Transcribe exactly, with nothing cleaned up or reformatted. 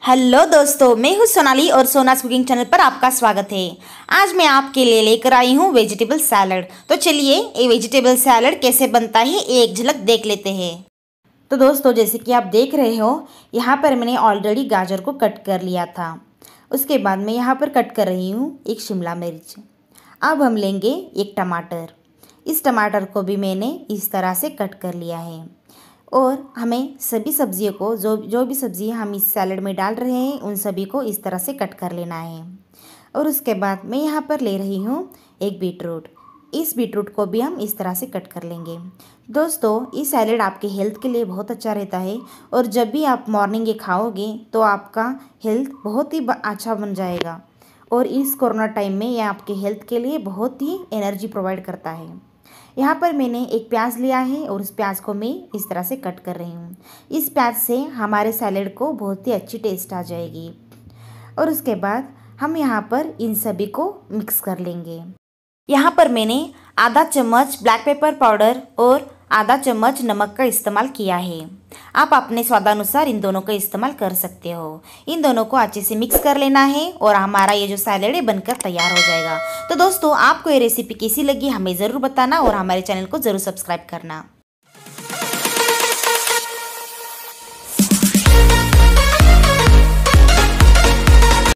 Hello दोस्तों, मैं हूँ सोनाली और सोना कुकिंग चैनल पर आपका स्वागत है। आज मैं आपके लिए लेकर आई हूँ वेजिटेबल सैलड। तो चलिए ये वेजिटेबल सैलड कैसे बनता है एक झलक देख लेते हैं। तो दोस्तों, जैसे कि आप देख रहे हो, यहाँ पर मैंने ऑलरेडी गाजर को कट कर लिया था। उसके बाद मैं यहाँ पर कट कर रही हूँ एक शिमला मिर्च। अब हम लेंगे एक टमाटर। इस टमाटर को भी मैंने इस तरह से कट कर लिया है। और हमें सभी सब्जियों को जो जो भी सब्ज़ी हम इस सैलड में डाल रहे हैं उन सभी को इस तरह से कट कर लेना है। और उसके बाद मैं यहाँ पर ले रही हूँ एक बीटरूट। इस बीटरूट को भी हम इस तरह से कट कर लेंगे। दोस्तों, ये सैलड आपके हेल्थ के लिए बहुत अच्छा रहता है और जब भी आप मॉर्निंग ये खाओगे तो आपका हेल्थ बहुत ही अच्छा बन जाएगा। और इस कोरोना टाइम में ये आपके हेल्थ के लिए बहुत ही एनर्जी प्रोवाइड करता है। यहाँ पर मैंने एक प्याज लिया है और उस प्याज को मैं इस तरह से कट कर रही हूँ। इस प्याज से हमारे सैलेड को बहुत ही अच्छी टेस्ट आ जाएगी। और उसके बाद हम यहाँ पर इन सभी को मिक्स कर लेंगे। यहाँ पर मैंने आधा चम्मच ब्लैक पेपर पाउडर और आधा चम्मच नमक का इस्तेमाल किया है। आप अपने स्वादानुसार इन दोनों का इस्तेमाल कर सकते हो। इन दोनों को अच्छे से मिक्स कर लेना है और हमारा ये जो सैलेड है बनकर तैयार हो जाएगा। तो दोस्तों, आपको ये रेसिपी कैसी लगी हमें ज़रूर बताना और हमारे चैनल को ज़रूर सब्सक्राइब करना।